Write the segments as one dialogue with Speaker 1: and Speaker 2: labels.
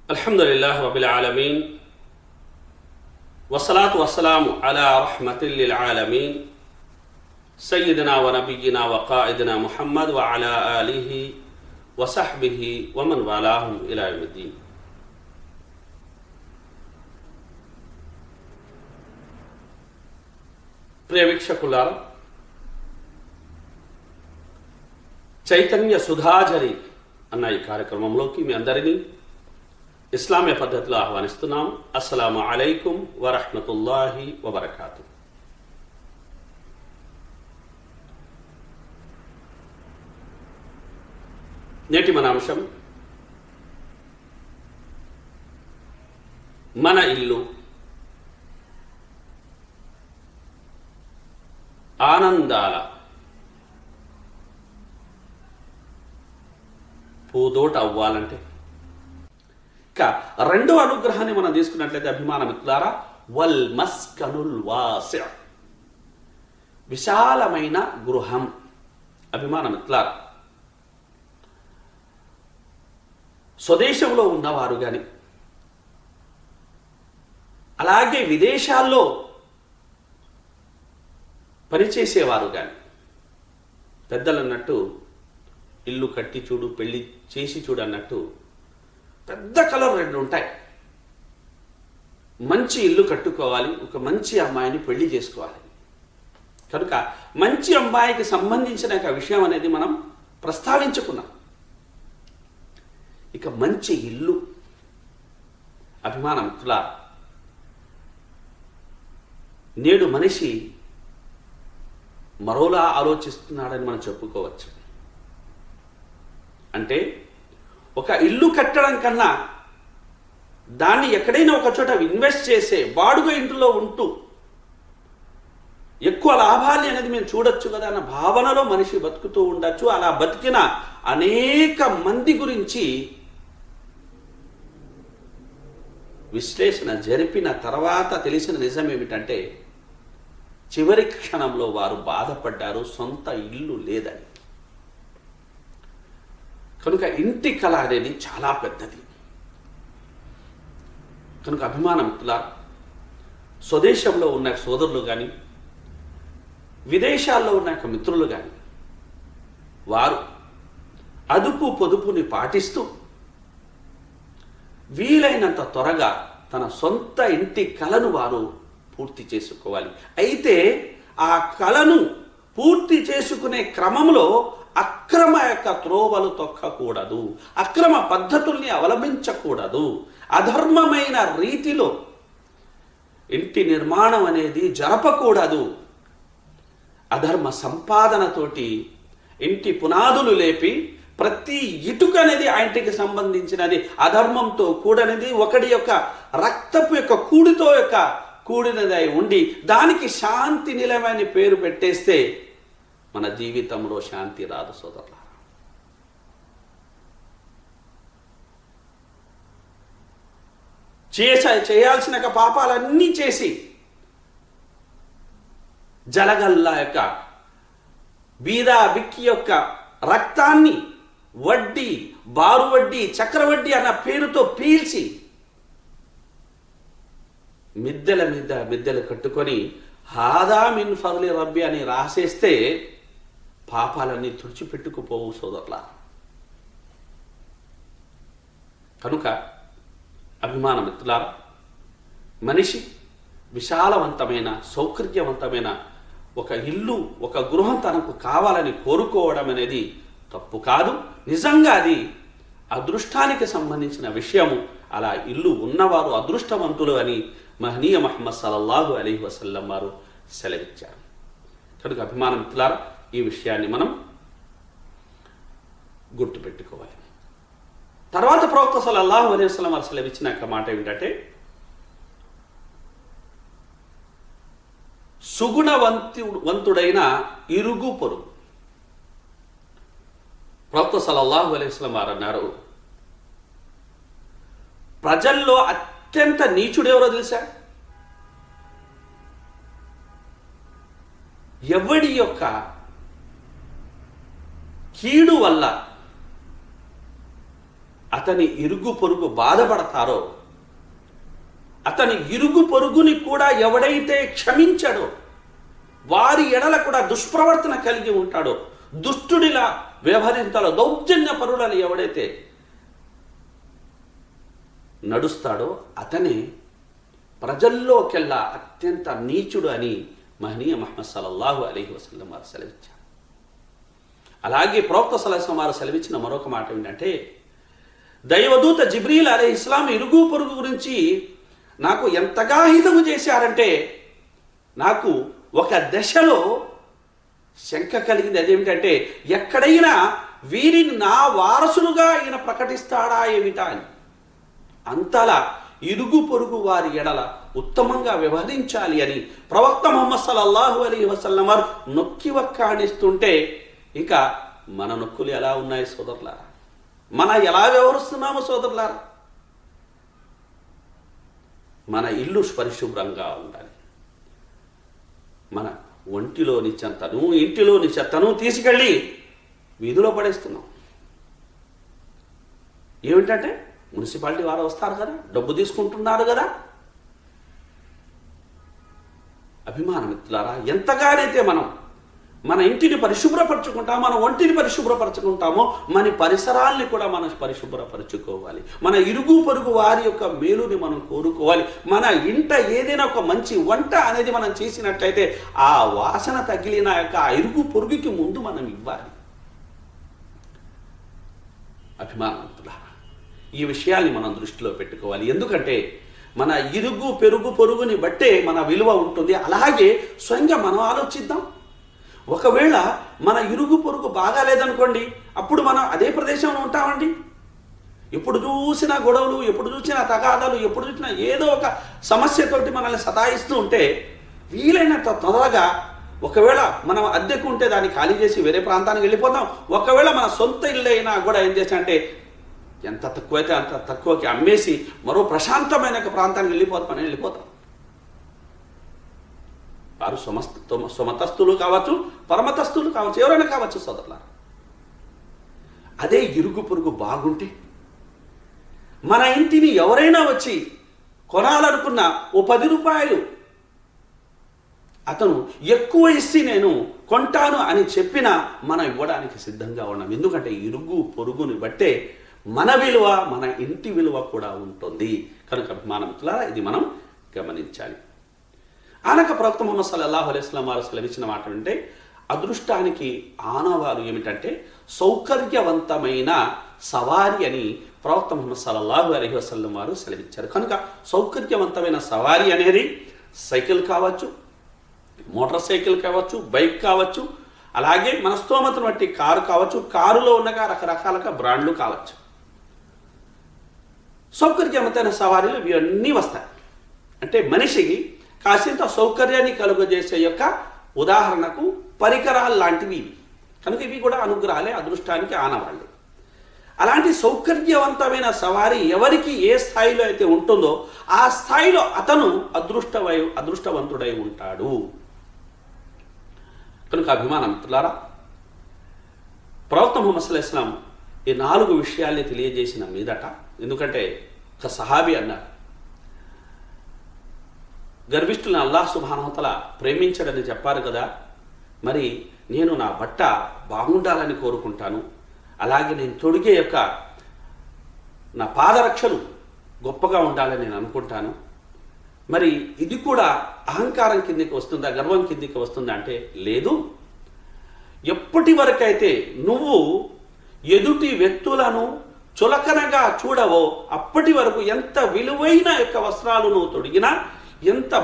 Speaker 1: అల్హమ్దులిల్లాహి రబ్బిల్ ఆలమీన్ వస్సలాతు వస్సలాము అలా రహ్మతిల్ లిల్ ఆలమీన్ సయ్యిదనా వ నబియ్యినా వ ఖాయిదినా ముహమ్మద్ వ అలా ఆలిహి వ సహ్బిహి వ మన్ వాలాహుం ఇలా యౌమిద్దీన్. ప్రియ వీక్షకులారా, చైతన్య సుధాజరి అన్న ఈ కార్యక్రమంలోకి మీ అందరినీ ఇస్లామీయ పద్ధతిలో ఆహ్వానిస్తున్నాం. అస్సలాము అలైకుం వరహ్మతుల్లాహి వబరకాతు. నేటి మన అంశం మన ఇల్లు ఆనందాల పూదోట అవ్వాలంటే ఇక రెండో అనుగ్రహాన్ని మనం తీసుకున్నట్లయితే అభిమాన మిత్రులారా, వల్ మస్కనుల్ వాసి', విశాలమైన గృహం. అభిమాన మిత్రులారా, స్వదేశంలో ఉన్నవారు కానీ అలాగే విదేశాల్లో పనిచేసేవారు కానీ పెద్దలు అన్నట్టు ఇల్లు కట్టి చూడు పెళ్లి చేసి చూడు అన్నట్టు పెద్ద కలర్ రెండు ఉంటాయి. మంచి ఇల్లు కట్టుకోవాలి, ఒక మంచి అమ్మాయిని పెళ్లి చేసుకోవాలి. కనుక మంచి అమ్మాయికి సంబంధించిన ఒక విషయం అనేది మనం ప్రస్తావించుకున్నాం. ఇక మంచి ఇల్లు అభిమాన మిత్రులారా, నేడు మనిషి మరోలా ఆలోచిస్తున్నాడని మనం చెప్పుకోవచ్చు. అంటే ఒక ఇల్లు కట్టడం కన్నా దాన్ని ఎక్కడైనా ఒక చోట ఇన్వెస్ట్ చేసే బాడుగ ఇంటిలో ఉంటూ ఎక్కువ లాభాన్ని అనేది మేము చూడొచ్చు కదా అన్న భావనలో మనిషి బతుకుతూ ఉండొచ్చు. అలా బతికిన అనేక మంది గురించి విశ్లేషణ జరిపిన తర్వాత తెలిసిన నిజం ఏమిటంటే, చివరి క్షణంలో వారు బాధపడ్డారు, సొంత ఇల్లు లేదని. కనుక ఇంటి కళ అనేది చాలా పెద్దది. కనుక అభిమాన మిత్రులారా, స్వదేశంలో ఉన్న సోదరులు కానీ విదేశాల్లో ఉన్న మిత్రులు కానీ వారు అదుపు పొదుపుని పాటిస్తూ వీలైనంత త్వరగా తన సొంత ఇంటి కళను వారు పూర్తి చేసుకోవాలి. అయితే ఆ కళను పూర్తి చేసుకునే క్రమంలో అక్రమ యొక్క త్రోవలు తొక్కకూడదు, అక్రమ పద్ధతుల్ని అవలంబించకూడదు, అధర్మమైన రీతిలో ఇంటి నిర్మాణం అనేది జరపకూడదు. అధర్మ సంపాదనతోటి ఇంటి పునాదులు లేపి ప్రతి ఇటుక అనేది ఆ ఇంటికి సంబంధించినది అధర్మంతో కూడనిది, ఒకటి యొక్క రక్తపు యొక్క కూడితో యొక్క కూడినది ఉండి దానికి శాంతి నిలయమని పేరు పెట్టేస్తే మన జీవితంలో శాంతి రాదు సోదరులారా. చేయాల్సిన పాపాలన్నీ చేసి జలగల్లా యొక్క బీదా బిక్కి యొక్క రక్తాన్ని వడ్డీ, బారు వడ్డీ, చక్రవడ్డీ అన్న పేరుతో పీల్చి మిద్దెల మీద మిద్దెలు కట్టుకొని హాదా మిన్ ఫద్లి రబ్బి అని రాసేస్తే పాపాలన్నీ తుడిచిపెట్టుకుపోవు సోదరులా. కనుక అభిమాన మిత్రులారా, మనిషి విశాలవంతమైన సౌకర్యవంతమైన ఒక ఇల్లు, ఒక గృహం తనకు కావాలని కోరుకోవడం అనేది తప్పు కాదు. నిజంగా అది అదృష్టానికి సంబంధించిన విషయము. అలా ఇల్లు ఉన్నవారు అదృష్టవంతులు అని మహనీయ ముహమ్మద్ సల్లల్లాహు అలైహి వసల్లం వారు సెలవిచ్చారు. కనుక అభిమాన మిత్రులారా, ఈ విషయాన్ని మనం గుర్తుపెట్టుకోవాలి. తర్వాత ప్రవక్త సల్లల్లాహు అలైహి వసల్లం వారు సెలవిచ్చిన మాట ఏమిటంటే, సుగుణవంతుడైన ఇరుగు పొరుగు. ప్రవక్త సల్లల్లాహు అలైహి వసల్లం వారు అన్నారు, ప్రజల్లో అత్యంత నీచుడు ఎవరో తెలుసా? ఎవడి యొక్క కీడు వల్ల అతని ఇరుగు పొరుగు బాధపడతారో, అతని ఇరుగు పొరుగుని కూడా ఎవడైతే క్షమించడో, వారి ఎడల కూడా దుష్ప్రవర్తన కలిగి ఉంటాడో, దుష్టుడిలా వ్యవహరించాలో, దౌర్జన్య పరులని ఎవడైతే నడుస్తాడో అతనే ప్రజల్లోకెల్లా అత్యంత నీచుడు అని మహనీయ ముహమ్మద్ సల్లల్లాహు అలైహి వసల్లం వారు సెలవిచ్చారు. అలాగే ప్రవక్త సల్లల్లాహు అలైహి వసల్లం వారు సెలవిచ్చిన మరొక మాట ఏంటంటే, దైవదూత జిబ్రీల్ అలైహిస్సలాం ఇరుగు పొరుగు గురించి నాకు ఎంతగా హితవు చేశారంటే, నాకు ఒక దశలో శంక కలిగింది. అదేమిటంటే, ఎక్కడైనా వీరిని నా వారసులుగా ఈయన ప్రకటిస్తాడా ఏమిటా అని. అంతలా ఇరుగు పొరుగు వారి ఎడల ఉత్తమంగా వ్యవహరించాలి అని ప్రవక్త ముహమ్మద్ సల్లల్లాహు అలైహి వసల్లం వారు నొక్కి వక్కాణిస్తుంటే, ఇక మన నొక్కులు ఎలా ఉన్నాయి సోదరులారా? మన ఎలా వ్యవహరిస్తున్నామో సోదరులారా? మన ఇల్లు పరిశుభ్రంగా ఉండాలి. మన ఒంటిలోని చెత్తను, ఇంటిలోని చెత్తను తీసుకెళ్ళి వీధిలో పడేస్తున్నాం. ఏమిటంటే, మున్సిపాలిటీ వారు వస్తారు కదా, డబ్బు తీసుకుంటున్నారు కదా. అభిమానమిత్రులారా, ఎంతగానైతే మనం మన ఇంటిని పరిశుభ్రపరచుకుంటామో, మన ఒంటిని పరిశుభ్రపరచుకుంటామో, మన పరిసరాల్ని కూడా మనం పరిశుభ్రపరచుకోవాలి. మన ఇరుగు పొరుగు వారి యొక్క మేలుని మనం కోరుకోవాలి. మన ఇంట ఏదైనా ఒక మంచి వంట అనేది మనం చేసినట్లయితే ఆ వాసన తగిలిన యొక్క ఆ ఇరుగు పొరుగుకి ముందు మనం ఇవ్వాలి. అభిమానవంతులారా, ఈ విషయాల్ని మనం దృష్టిలో పెట్టుకోవాలి. ఎందుకంటే మన ఇరుగు పొరుగుని బట్టే మన విలువ ఉంటుంది. అలాగే స్వయంగా మనం ఆలోచిద్దాం. ఒకవేళ మన ఇరుగు పొరుగు బాగాలేదనుకోండి, అప్పుడు మనం అదే ప్రదేశంలో ఉంటామండి. ఎప్పుడు చూసినా గొడవలు, ఎప్పుడు చూసినా తగాదాలు, ఎప్పుడు చూసినా ఏదో ఒక సమస్యతోటి మనల్ని సతాయిస్తూ ఉంటే, వీలైనంత తొందరగా ఒకవేళ మనం అద్దెకు ఉంటే దాన్ని ఖాళీ చేసి వేరే ప్రాంతానికి వెళ్ళిపోతాం. ఒకవేళ మన సొంత ఇల్లు అయినా కూడా ఏం చేశామంటే, ఎంత తక్కువైతే అంత తక్కువకి అమ్మేసి మరో ప్రశాంతమైన ప్రాంతానికి వెళ్ళిపోతాం. వారు సమతస్తులు కావచ్చు, పరమతస్తులు కావచ్చు, ఎవరైనా కావచ్చు సోదరుల. అదే ఇరుగు పొరుగు బాగుంటే, మన ఇంటిని ఎవరైనా వచ్చి కొనాలనుకున్న ఓ 10 రూపాయలు అతను ఎక్కువ ఇచ్చి నేను కొంటాను అని చెప్పినా మనం ఇవ్వడానికి సిద్ధంగా ఉన్నాం. ఎందుకంటే ఇరుగు పొరుగుని బట్టే మన విలువ, మన ఇంటి విలువ కూడా ఉంటుంది. కనుక అభిమానమిత్రులారా, ఇది మనం గమనించాలి. ఆనక ప్రవక్త ముహమ్మద్ సల్లల్లాహు అలైహి వసల్లం వారు సెలవిచ్చిన మాట అంటే, అదృష్టానికి ఆనవాలు ఏమిటంటే సౌకర్యవంతమైన సవారి అని ప్రవక్త ముహమ్మద్ సల్లల్లాహు అలైహి వసల్లం వారు సెలవిచ్చారు. కనుక సౌకర్యవంతమైన సవారి అనేది సైకిల్ కావచ్చు, మోటార్ సైకిల్ కావచ్చు, బైక్ కావచ్చు, అలాగే మన స్తోమతను బట్టి కారు కావచ్చు, కారులో ఉన్నగా రకరకాల బ్రాండ్లు కావచ్చు. సౌకర్యవంతమైన సవారీలు ఇవన్నీ వస్తాయి. అంటే మనిషికి కాసింత సౌకర్యాన్ని కలుగజేసే యొక్క ఉదాహరణకు పరికరాలు లాంటివి ఇవి. కనుక ఇవి కూడా అనుగ్రహాలే, అదృష్టానికి ఆనవాళ్ళే. అలాంటి సౌకర్యవంతమైన సవారీ ఎవరికి ఏ స్థాయిలో అయితే ఉంటుందో ఆ స్థాయిలో అతను అదృష్టవంతుడై ఉంటాడు. కనుక అభిమానమిత్రులారా, ప్రవక్త ముహమ్మద్ సల్లల్లాహు అలైహి వసల్లం ఈ 4 విషయాల్ని తెలియజేసిన మీదట, ఎందుకంటే ఒక సహాబీ అన్నారు, గర్విష్ఠులను అల్లాహ్ సుబ్హానహు వ తఆలా ప్రేమించడని చెప్పారు కదా, మరి నేను నా బట్ట బాగుండాలని కోరుకుంటాను, అలాగే నేను తొడిగే యొక్క నా పాదరక్షలు గొప్పగా ఉండాలని నేను అనుకుంటాను. మరి ఇది కూడా అహంకారం కిందికి వస్తుందా, గర్వం కిందికి వస్తుందా అంటే లేదు. ఎప్పటి వరకైతే నువ్వు ఎదుటి వ్యక్తులను చులకనగా చూడవో అప్పటి వరకు ఎంత విలువైన యొక్క వస్త్రాలు నువ్వు తొడిగినా, ఎంత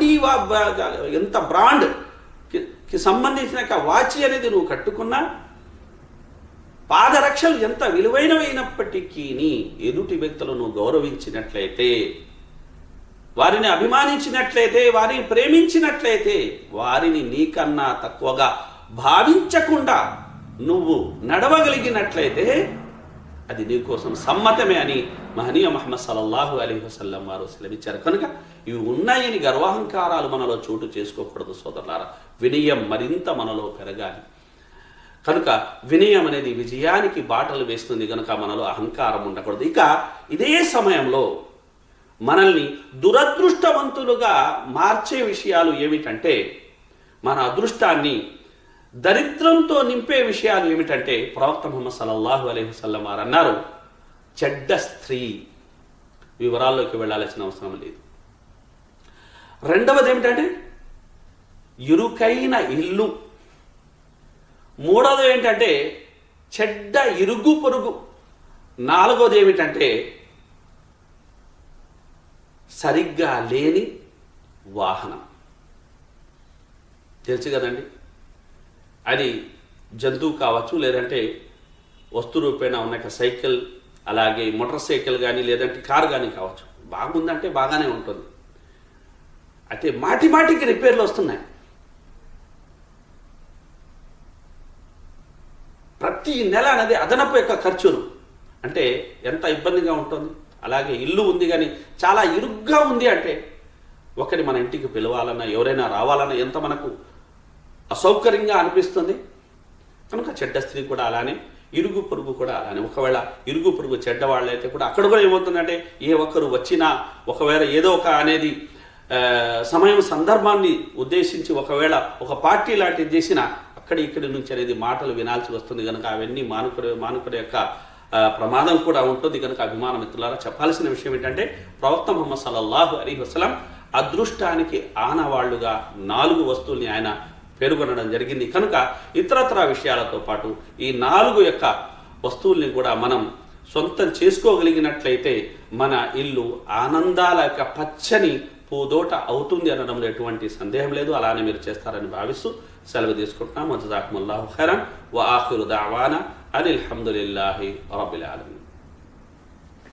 Speaker 1: బ్రాండ్కి సంబంధించిన వాచి అనేది నువ్వు కట్టుకున్నా, పాదరక్షలు ఎంత విలువైనవైనప్పటికీ ఎదుటి వ్యక్తులను గౌరవించినట్లయితే, వారిని అభిమానించినట్లయితే, వారిని ప్రేమించినట్లయితే, వారిని నీకన్నా తక్కువగా భావించకుండా నువ్వు నడవగలిగినట్లయితే అది నీకోసం సమ్మతమే అని మహనీయ ముహమ్మద్ సల్లల్లాహు అలైహి వసల్లం వారు సెలవిచ్చారు. కనుక ఇవి ఉన్నాయని గర్వహంకారాలు మనలో చోటు చేసుకోకూడదు సోదరులారా. వినయం మరింత మనలో పెరగాలి. కనుక వినయం అనేది విజయానికి బాటలు వేస్తుంది కనుక మనలో అహంకారం ఉండకూడదు. ఇక ఇదే సమయంలో మనల్ని దురదృష్టవంతులుగా మార్చే విషయాలు ఏమిటంటే, మన అదృష్టాన్ని దరిద్రంతో నింపే విషయాలు ఏమిటంటే, ప్రవక్త ముహమ్మద్ సల్లల్లాహు అలైహి వసల్లం వారు అన్నారు, చెడ్డ స్త్రీ. వివరాల్లోకి వెళ్ళాల్సిన అవసరం లేదు. రెండవది ఏమిటంటే ఇరుకైన ఇల్లు. మూడవది ఏంటంటే చెడ్డ ఇరుగు పొరుగు. నాలుగవది ఏమిటంటే సరిగ్గా లేని వాహనం. తెలుసు కదండి, అది జంతువు కావచ్చు, లేదంటే వస్తు రూపేణ ఉన్న సైకిల్, అలాగే మోటార్ సైకిల్ కానీ లేదంటే కారు కానీ కావచ్చు. బాగుందంటే బాగానే ఉంటుంది, అయితే మాటి మాటికి రిపేర్లు వస్తున్నాయి. ప్రతి నెల అనేది అదనపు యొక్క ఖర్చులు, అంటే ఎంత ఇబ్బందిగా ఉంటుంది. అలాగే ఇల్లు ఉంది కానీ చాలా ఇరుగ్గా ఉంది అంటే, ఒకరి మన ఇంటికి పిలవాలన్నా ఎవరైనా రావాలన్నా ఎంత మనకు అసౌకర్యంగా అనిపిస్తుంది. కనుక చెడ్డ స్త్రీ కూడా అలానే, ఇరుగు పొరుగు కూడా అలానే. ఒకవేళ ఇరుగు పొరుగు చెడ్డవాళ్ళైతే కూడా అక్కడ కూడా ఏమవుతుందంటే, ఏ ఒక్కరు వచ్చినా ఒకవేళ ఏదో ఒక అనేది సమయం సందర్భాన్ని ఉద్దేశించి ఒకవేళ ఒక పార్టీ లాంటిది చేసినా ఇక్కడి నుంచి అనేది మాటలు వినాల్సి వస్తుంది. కనుక అవన్నీ మానుకునే యొక్క ప్రమాదం కూడా ఉంటుంది. కనుక అభిమాన మిత్రులారా, చెప్పాల్సిన విషయం ఏంటంటే, ప్రవక్త ముహమ్మద్ సల్లల్లాహు అలైహి వసల్లం అదృష్టానికి ఆనవాళ్లుగా 4 వస్తువుల్ని ఆయన పేర్కొనడం జరిగింది. కనుక ఇతరత్ర విషయాలతో పాటు ఈ 4 యొక్క వస్తువుల్ని కూడా మనం సొంతం చేసుకోగలిగినట్లయితే మన ఇల్లు ఆనందాల యొక్క పచ్చని పూదోట అవుతుంది అనడంలో ఎటువంటి సందేహం లేదు. అలానే మీరు చేస్తారని భావిస్తూ సెలవు తీసుకుంటున్నాం. జజాకుముల్లాహు ఖైరన్. వ ఆఖిరు దఅవానా అనిల్ హమ్దులిల్లాహి రబ్బిల్ ఆలమీన్.